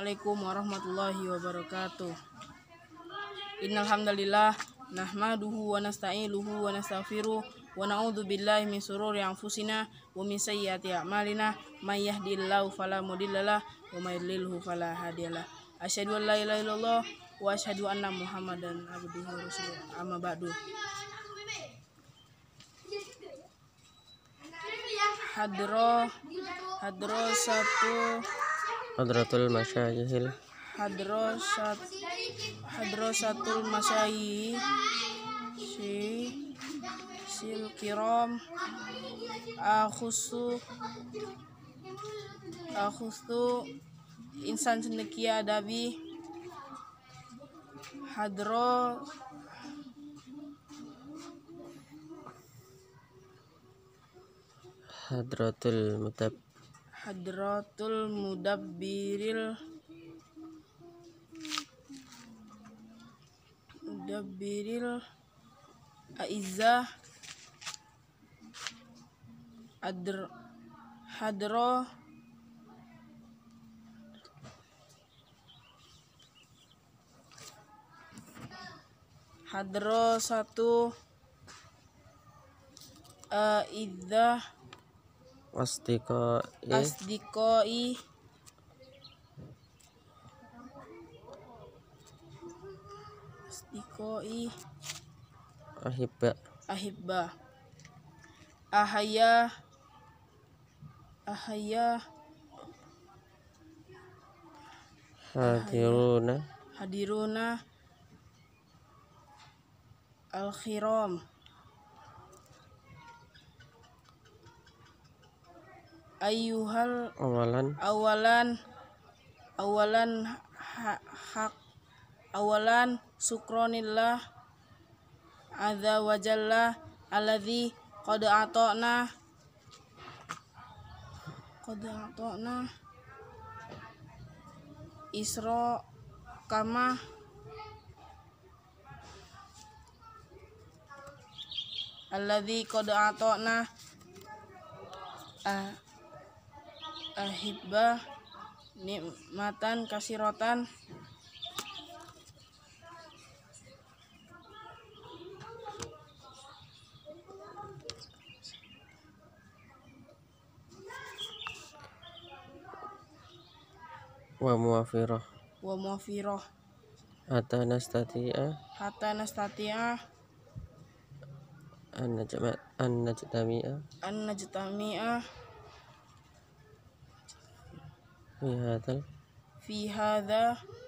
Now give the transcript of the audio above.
Assalamualaikum warahmatullahi wabarakatuh. Innal hamdalillah nahmaduhu wa nasta'inuhu wa nastaghfiruh wa na'udzu billahi min shururi anfusina wa min sayyiati a'malina may yahdihillahu fala mudhillalah wa may yudlilhu fala hadiyalah. Asyhadu an la ilaha illallah wa asyhadu anna Muhammadan abduhu wa rasuluh. Amma ba'du. Hadratul Masyayihil Hadrasatul Masyayih sil kiram akhusu insan cendekia adabi Hadratul mudabbiril aizzah hadrasatu aizzah asdiqai ahibba ahaya hadiruna al-khiram ayyuhal awalan sukronillah azza wa jalla alladzi qad ata'na isra kama alladzi qad ata'na ahibba nikmatan kasiratan wa muwafirah hatta nastati'a an najtami'a fi hadha